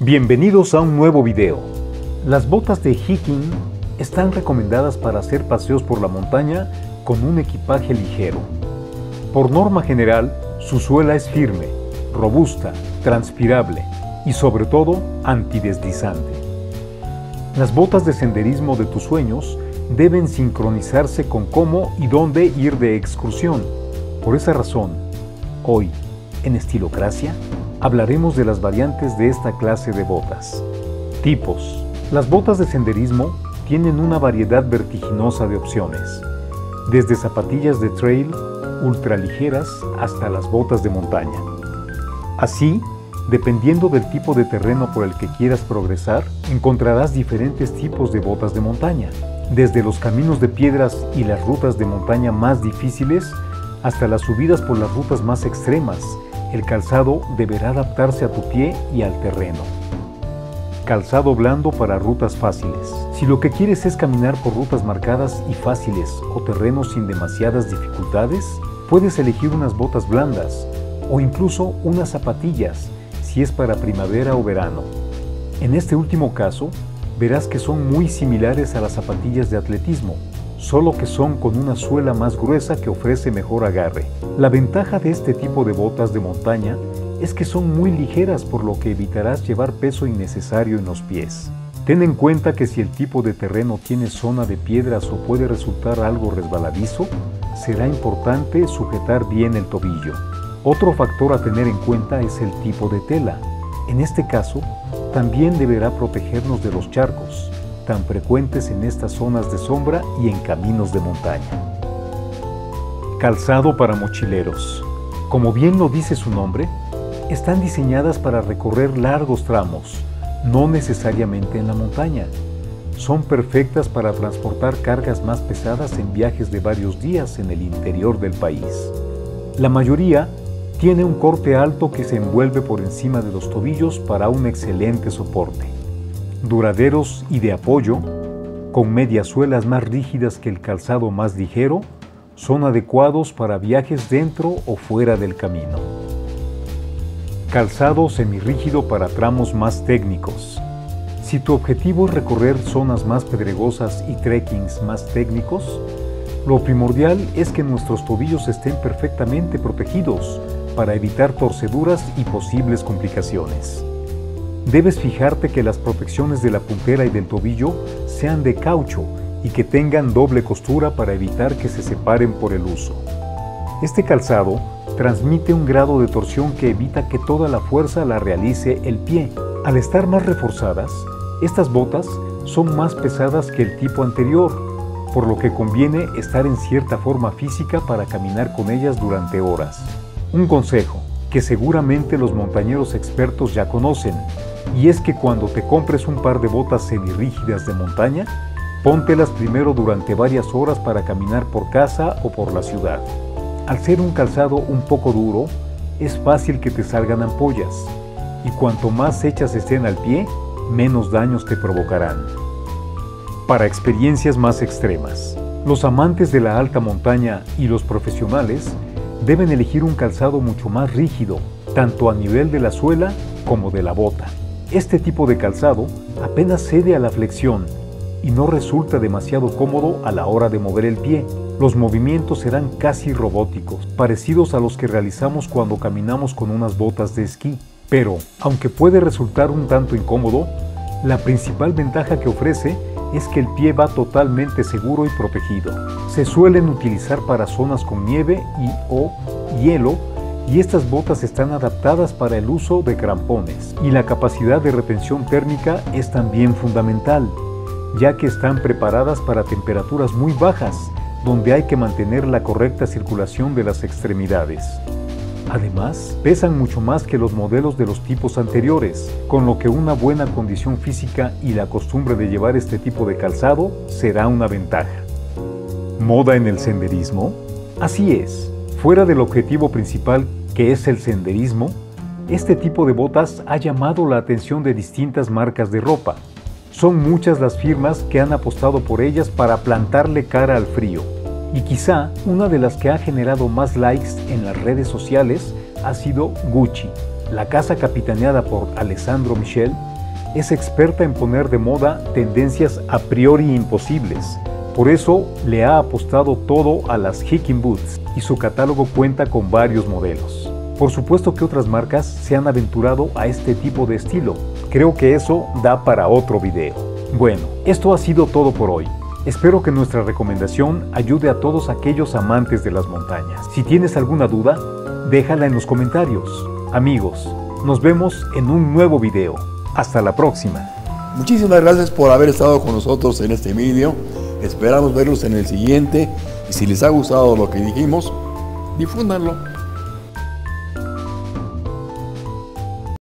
Bienvenidos a un nuevo video. Las botas de hiking están recomendadas para hacer paseos por la montaña con un equipaje ligero. Por norma general, su suela es firme, robusta, transpirable y sobre todo antideslizante. Las botas de senderismo de tus sueños deben sincronizarse con cómo y dónde ir de excursión. Por esa razón, hoy, en Estilocracia, hablaremos de las variantes de esta clase de botas. Tipos. Las botas de senderismo tienen una variedad vertiginosa de opciones, desde zapatillas de trail ultraligeras hasta las botas de montaña. Así, dependiendo del tipo de terreno por el que quieras progresar, encontrarás diferentes tipos de botas de montaña, desde los caminos de piedras y las rutas de montaña más difíciles hasta las subidas por las rutas más extremas. El calzado deberá adaptarse a tu pie y al terreno. Calzado blando para rutas fáciles. Si lo que quieres es caminar por rutas marcadas y fáciles o terrenos sin demasiadas dificultades, puedes elegir unas botas blandas o incluso unas zapatillas si es para primavera o verano. En este último caso, verás que son muy similares a las zapatillas de atletismo, solo que son con una suela más gruesa que ofrece mejor agarre. La ventaja de este tipo de botas de montaña es que son muy ligeras, por lo que evitarás llevar peso innecesario en los pies. Ten en cuenta que si el tipo de terreno tiene zona de piedras o puede resultar algo resbaladizo, será importante sujetar bien el tobillo. Otro factor a tener en cuenta es el tipo de tela. En este caso, también deberá protegernos de los charcos, tan frecuentes en estas zonas de sombra y en caminos de montaña. Calzado para mochileros. Como bien lo dice su nombre, están diseñadas para recorrer largos tramos, no necesariamente en la montaña. Son perfectas para transportar cargas más pesadas en viajes de varios días en el interior del país. La mayoría tiene un corte alto que se envuelve por encima de los tobillos para un excelente soporte. Duraderos y de apoyo, con medias suelas más rígidas que el calzado más ligero, son adecuados para viajes dentro o fuera del camino. Calzado semirrígido para tramos más técnicos. Si tu objetivo es recorrer zonas más pedregosas y trekkings más técnicos, lo primordial es que nuestros tobillos estén perfectamente protegidos para evitar torceduras y posibles complicaciones. Debes fijarte que las protecciones de la puntera y del tobillo sean de caucho y que tengan doble costura para evitar que se separen por el uso. Este calzado transmite un grado de torsión que evita que toda la fuerza la realice el pie. Al estar más reforzadas, estas botas son más pesadas que el tipo anterior, por lo que conviene estar en cierta forma física para caminar con ellas durante horas. Un consejo que seguramente los montañeros expertos ya conocen, y es que cuando te compres un par de botas semirrígidas de montaña, póntelas primero durante varias horas para caminar por casa o por la ciudad. Al ser un calzado un poco duro, es fácil que te salgan ampollas, y cuanto más hechas estén al pie, menos daños te provocarán. Para experiencias más extremas, los amantes de la alta montaña y los profesionales deben elegir un calzado mucho más rígido, tanto a nivel de la suela como de la bota. Este tipo de calzado apenas cede a la flexión y no resulta demasiado cómodo a la hora de mover el pie. Los movimientos serán casi robóticos, parecidos a los que realizamos cuando caminamos con unas botas de esquí. Pero, aunque puede resultar un tanto incómodo, la principal ventaja que ofrece es que el pie va totalmente seguro y protegido. Se suelen utilizar para zonas con nieve o hielo, y estas botas están adaptadas para el uso de crampones, y la capacidad de retención térmica es también fundamental, ya que están preparadas para temperaturas muy bajas, donde hay que mantener la correcta circulación de las extremidades. Además, pesan mucho más que los modelos de los tipos anteriores, con lo que una buena condición física y la costumbre de llevar este tipo de calzado será una ventaja. ¿Moda en el senderismo? Así es. Fuera del objetivo principal, que es el senderismo, este tipo de botas ha llamado la atención de distintas marcas de ropa. Son muchas las firmas que han apostado por ellas para plantarle cara al frío. Y quizá una de las que ha generado más likes en las redes sociales ha sido Gucci. La casa capitaneada por Alessandro Michel es experta en poner de moda tendencias a priori imposibles. Por eso le ha apostado todo a las hiking boots y su catálogo cuenta con varios modelos. Por supuesto que otras marcas se han aventurado a este tipo de estilo. Creo que eso da para otro video. Bueno, esto ha sido todo por hoy. Espero que nuestra recomendación ayude a todos aquellos amantes de las montañas. Si tienes alguna duda, déjala en los comentarios. Amigos, nos vemos en un nuevo video. Hasta la próxima. Muchísimas gracias por haber estado con nosotros en este video. Esperamos verlos en el siguiente. Y si les ha gustado lo que dijimos, difúndanlo.